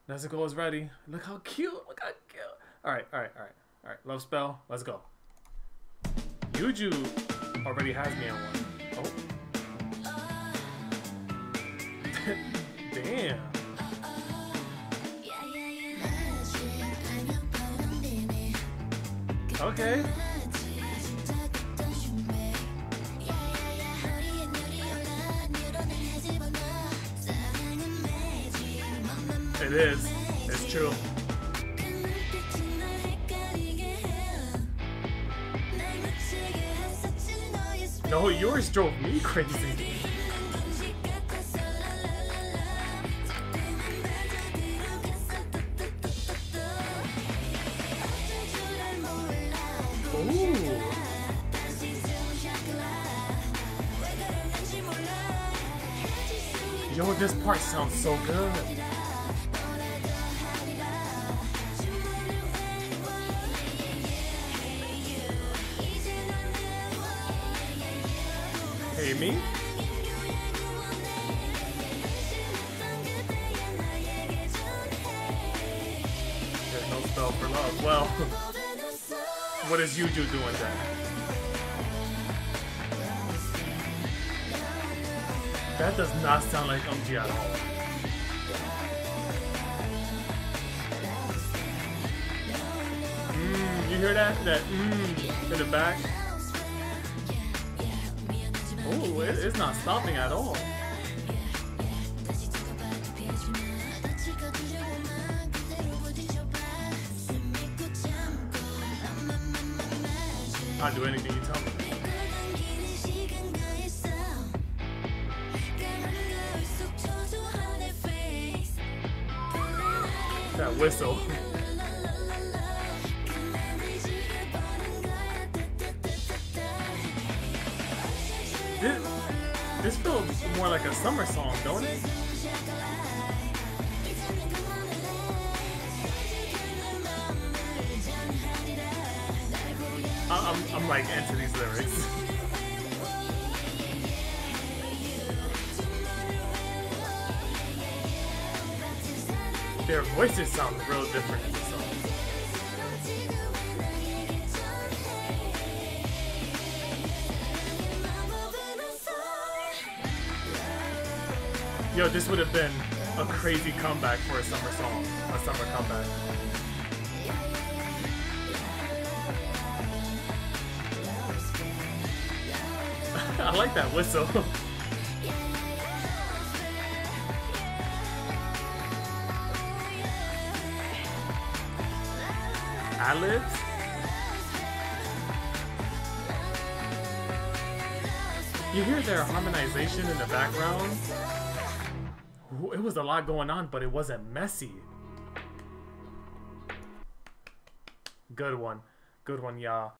Nezuko is ready. Look how cute. Look how cute. Alright, alright, alright. Alright, love spell. Let's go. Yuju already has me on one. Oh. Damn. Okay. It is. It's true. No, yours drove me crazy. Ooh. Yo, this part sounds so good. Hey, me? There's no spell for love. Well, what is Yuju doing then? That does not sound like Umji at all. You hear that? That in the back? Oh, it's not stopping at all. I'll do anything you tell me. That whistle. This feels more like a summer song, don't it? I'm like into these lyrics. Their voices sound real different in the song. Yo, this would have been a crazy comeback for a summer song. A summer comeback. I like that whistle. Ad-libs? You hear their harmonization in the background? It was a lot going on, but it wasn't messy. Good one. Good one, y'all.